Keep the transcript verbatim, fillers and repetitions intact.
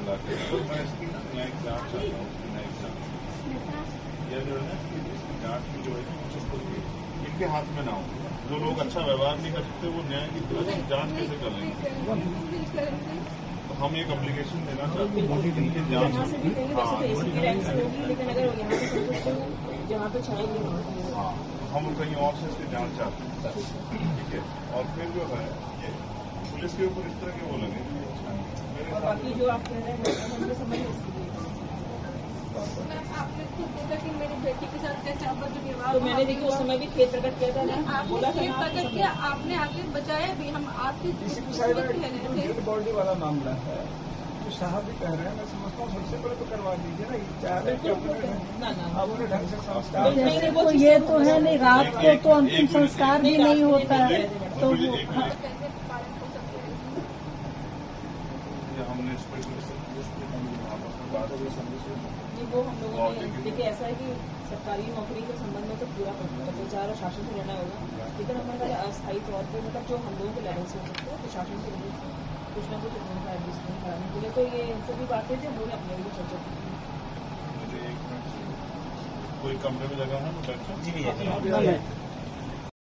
मिला के तो मैं इसकी ना न्यायिक जांच चाहता हूँ, उसकी न्यायिक जांच या जो है ना इसकी जांच की जो है इनके हाथ में ना हो। जो लोग अच्छा व्यवहार नहीं कर सकते वो न्याय की जांच कैसे कर लेंगे? तो हम एक एप्लीकेशन देना चाहते हैं इनकी जांच। जहाँ पे हाँ, हम कहीं और से इसकी जांच चाहते हैं, ठीक है। और फिर जो है ये पुलिस के ऊपर इस तरह के वो लगे। बाकी जो आप कह रहे हैं हमको समझ आपने खुद देखा कि मेरी बेटी के साथ कैसे अभद्र व्यवहार, तो मैंने देखी उस समय भी खेत प्रकट किया था ना, आपने खेत प्रकट किया, आपने आगे बचाया भी। हम आपकी बॉडी वाला मामला है तो साहब भी कह रहे हैं, मैं समझता हूँ सबसे पहले तो करवा दीजिए ना, चाह रहे अपने ढंग से संस्कार। ये तो है नहीं, रात को तो अंतिम संस्कार भी नहीं होता है तो हमने इस पर जी वो हम लोगों ने देखिए ऐसा है कि सरकारी नौकरी के संबंध में तो पूरा प्रचार और शासन से रहना होगा, लेकिन हमारे अस्थायी तौर पर मतलब जो हम लोगों के लेवल से हो सकते हैं प्रशासन की वजह से कुछ ना कुछ उनका एडजस्टमेंट कराने के लिए, तो ये इनसे भी बातें थे हमने अपने लिए चर्चा की। कोई कमरे में जगह है?